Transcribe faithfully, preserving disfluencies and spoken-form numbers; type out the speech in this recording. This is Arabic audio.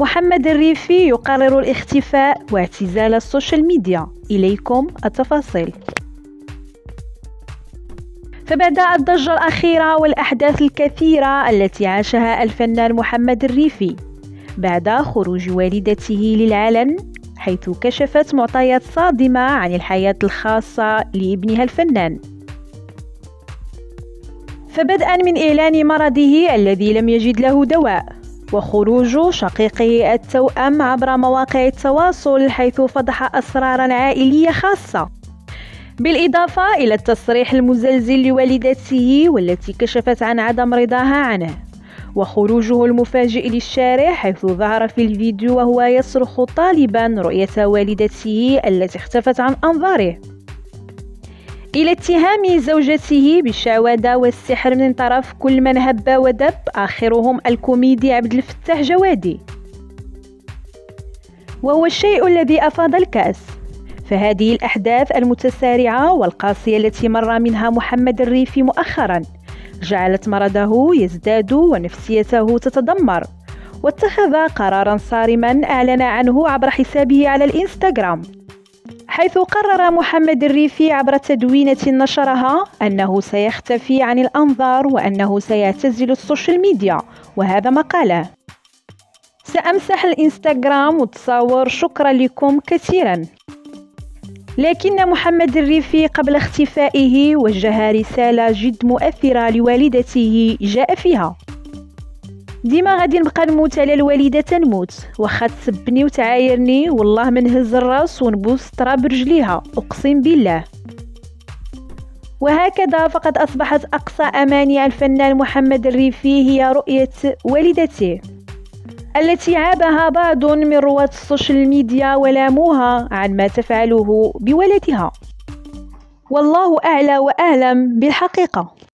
محمد الريفي يقرر الاختفاء واعتزال السوشيال ميديا. إليكم التفاصيل. فبعد الضجة الأخيرة والأحداث الكثيرة التي عاشها الفنان محمد الريفي بعد خروج والدته للعلن، حيث كشفت معطيات صادمة عن الحياة الخاصة لابنها الفنان، فبدءا من إعلان مرضه الذي لم يجد له دواء، وخروج شقيقه التوأم عبر مواقع التواصل حيث فضح أسرارا عائلية خاصة، بالإضافة إلى التصريح المزلزل لوالدته والتي كشفت عن عدم رضاها عنه، وخروجه المفاجئ للشارع حيث ظهر في الفيديو وهو يصرخ طالبا رؤية والدته التي اختفت عن أنظاره، إلى اتهام زوجته بالشعوذة والسحر من طرف كل من هب ودب، آخرهم الكوميدي عبد الفتاح جوادي. وهو الشيء الذي أفاض الكأس، فهذه الأحداث المتسارعة والقاسية التي مر منها محمد الريفي مؤخرا جعلت مرضه يزداد ونفسيته تتدمر، واتخذ قرارا صارما أعلن عنه عبر حسابه على الإنستغرام، حيث قرر محمد الريفي عبر تدوينة نشرها أنه سيختفي عن الأنظار وأنه سيعتزل السوشيال ميديا. وهذا ما قاله: سأمسح الإنستغرام وتصور، شكرا لكم كثيرا. لكن محمد الريفي قبل اختفائه وجه رسالة جد مؤثرة لوالدته جاء فيها: ديما غادي نبقى نموت على الوالدة تنموت، واخا تسبني وتعايرني والله من هز الراس ونبوس تراب رجليها، أقسم بالله. وهكذا فقد أصبحت أقصى أماني الفنان محمد الريفي هي رؤية والدته التي عابها بعض من رواة السوشيال ميديا ولاموها عن ما تفعله بولدها، والله أعلى وأعلم بالحقيقة.